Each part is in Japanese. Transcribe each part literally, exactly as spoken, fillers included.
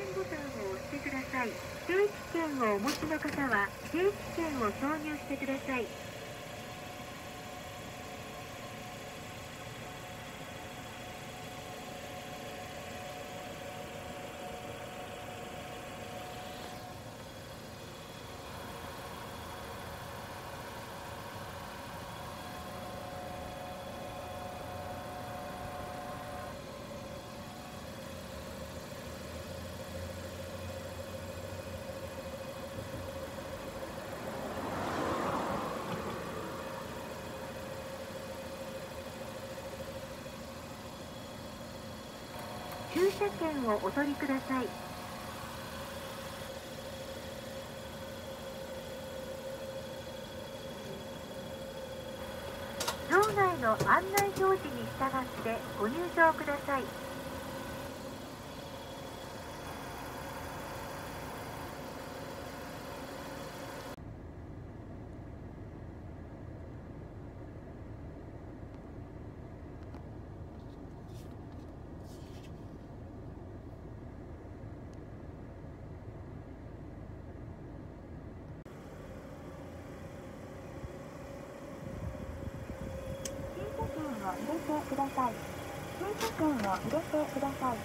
券ボタンを押してください。定期券をお持ちの方は定期券を挿入してください。駐車券をお取りください。場内の案内表示に従ってご入場ください。入れてください。駐車券を入れてください。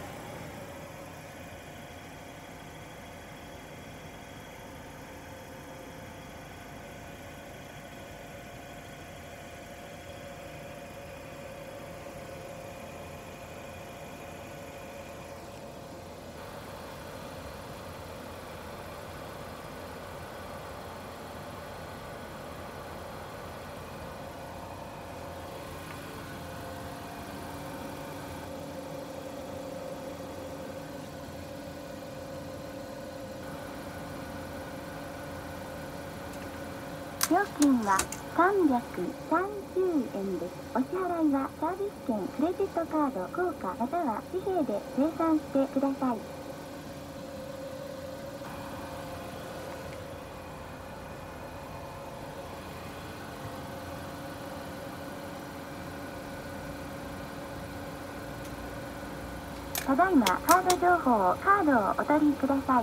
料金はさんびゃくさんじゅうえんです。お支払いはサービス券、クレジットカード、硬貨または紙幣で精算してください。ただいまカード情報をカードをお取りください。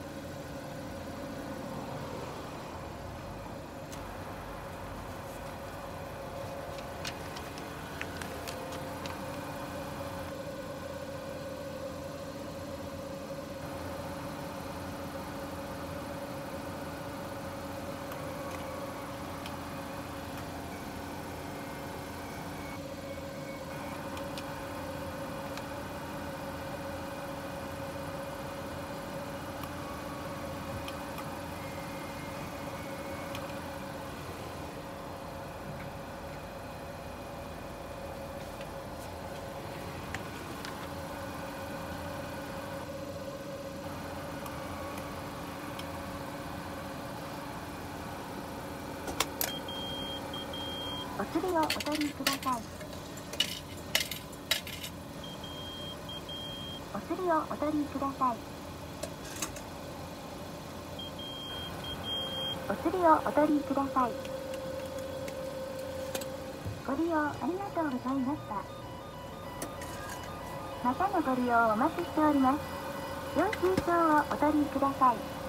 お釣りをお取りください。お釣りをお取りください。お釣りをお取りください。ご利用ありがとうございました。またのご利用をお待ちしております。領収書をお取りください。